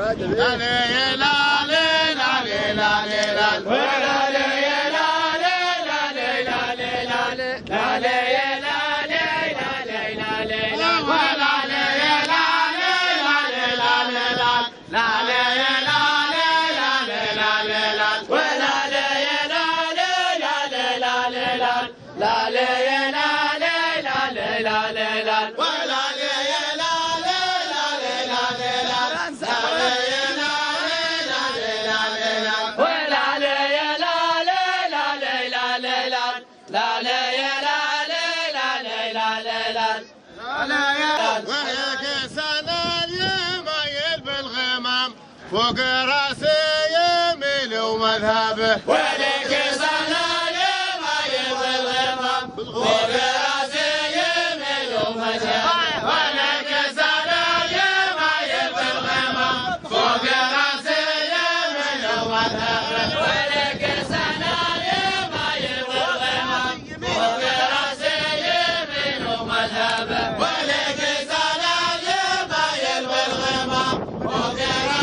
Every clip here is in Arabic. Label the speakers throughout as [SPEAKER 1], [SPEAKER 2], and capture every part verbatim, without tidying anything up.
[SPEAKER 1] فوق راسي يميل ومذهبه ولك سنة يميل بالغمام فوق راسي يميل ومذهبه ولك سنة يميل بالغمام فوق راسي يميل ومذهبه ولك سنة يميل بالغمام فوق راسي يميل ومذهبه ولك سنة يميل بالغمام فوق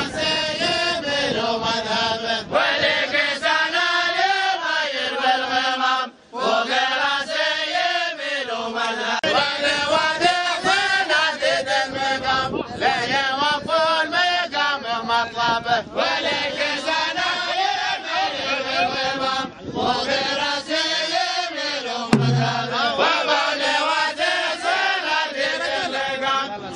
[SPEAKER 1] ولك سنة يميل بالغمام فوق راسي يميل ومذهبه وبالي وتسنى تتلقى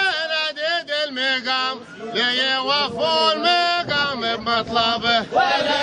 [SPEAKER 1] ليوفوا المقام بمطلبه.